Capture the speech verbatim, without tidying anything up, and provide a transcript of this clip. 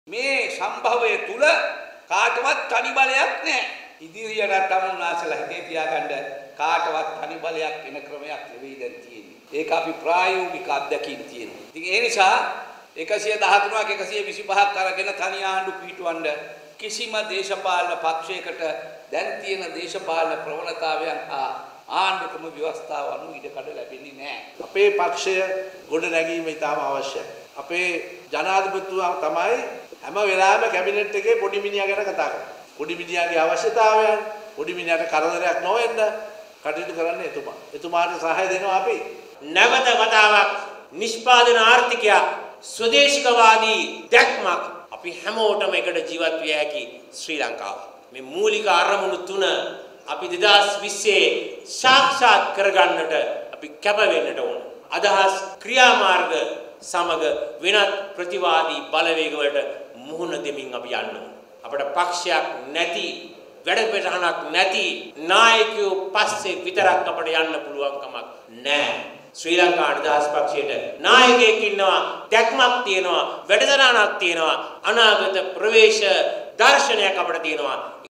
මේ සම්භවයේ තුල කාටවත් තනි බලයක් නැහැ. ඉදිරියට තමුන්නාසලා හිතේ තියාගන්න කාටවත් තනි බලයක් එන ක්‍රමයක් නෙවෙයි දැන් තියෙන්නේ. ඒක අපි ප්‍රායෝගික අත්දැකීම් තියෙනවා. ඉතින් ඒ නිසා එකසිය දහතුනක් එකසිය විසිපහක් අරගෙන තනි ආණ්ඩු පිටවන්න කිසිම දේශපාලන පක්ෂයකට දැන් තියෙන දේශපාලන ප්‍රවණතාවයන් හා ආණ්ඩුක්‍රම ව්‍යවස්ථාව අනුව ඉඩකඩ ලැබෙන්නේ නැහැ. අපේ පක්ෂය ගොඩ නැගීම ඉතාම අවශ්‍යයි. අපේ ජනාධිපතිතුමා තමයි හැම වෙලාවෙම කැබිනට් එකේ පොඩි මිනිහා ගැන කතා කරන්නේ. පොඩි මිනිහාගේ අවශ්‍යතාවයන්, පොඩි මිනිහාට කරදරයක් නොවෙන්න කටයුතු කරන්නේ එතුමා. එතුමාට සහාය දෙනවා අපි. නැවත වතාවක් නිෂ්පාදන ආර්ථිකයක්, ස්වදේශිකවාදී දැක්මක් අපි හැමෝටම එකට ජීවත් විය හැකි ශ්‍රී ලංකාව. මේ මූලික අරමුණු තුන අපි දෙදාස් විස්සේ සාක්ෂාත් කරගන්නට අපි කැප වෙන්නට ඕන. අදහස් ක්‍රියාමාර්ග සමග වෙනත් ප්‍රතිවාදී බලවේග වලට මුහුණ දෙමින් අපි යන්න ඕන. අපට පක්ෂයක් නැති, වැඩපිළිවෙලක් නැති නායකයෝ පස්සේ විතරක් අපට යන්න පුළුවන් කමක් නැහැ. ශ්‍රී ලංකා අදහස් පක්ෂයට නායකයෙක් ඉන්නවා, දැක්මක් තියෙනවා, වැඩසටහනක් තියෙනවා, අනාගත ප්‍රවේශ දර්ශනයක් අපිට තියෙනවා.